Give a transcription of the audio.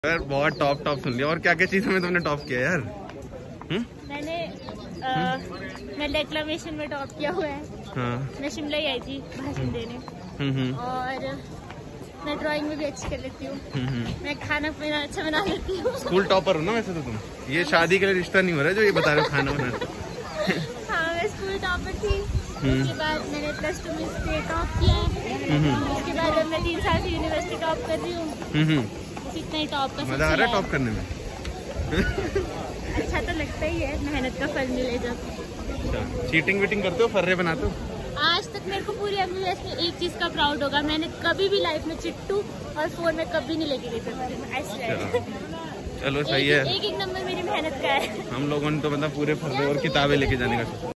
यार बहुत टॉप सुन लिया। और क्या क्या चीज़ों में तुमने टॉप किया यार? मैंने मैं डेक्लामेशन में टॉप किया हुआ है। हाँ। मैं शिमला ही आई थी भाषण देने। और मैं ड्राइंग में भी अच्छी कर लेती हूँ। मैं खाना पीना अच्छा बना लेती हूँ। स्कूल टॉपर हो ना वैसे तो तुम? ये शादी के लिए रिश्ता नहीं हो रहा जो ये बता रहे हो खाना बनाना। हाँ, मैं स्कूल टॉपर थी। उसके बाद मैंने +2 में स्टेट टॉप किया है। उसके बाद मैं 3 साल से यूनिवर्सिटी टॉप कर रही हूँ। इतना ही टॉप का मजा आ रहा है टॉप करने में? अच्छा तो लगता ही है, मेहनत का फल मिले जब। चीटिंग वीटिंग करते हो, फर्रे बनाते हो? आज तक मेरे को पूरी MBBS में एक चीज का प्राउड होगा, मैंने कभी भी लाइफ में चिट्टू और फोन में कभी नहीं लेके गई थी। चलो सही है। एक नंबर मेरी मेहनत का है। हम लोगों ने तो मतलब पूरे फर्रे और किताबें लेके जाने का